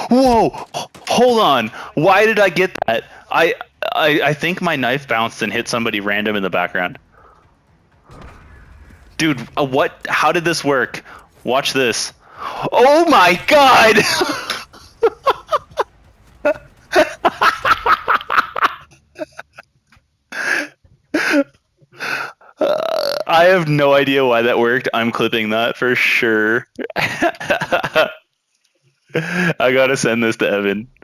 Whoa! Hold on. Why did I get that? I think my knife bounced and hit somebody random in the background. Dude, what? How did this work? Watch this. Oh my god! I have no idea why that worked. I'm clipping that for sure. I gotta send this to Evan.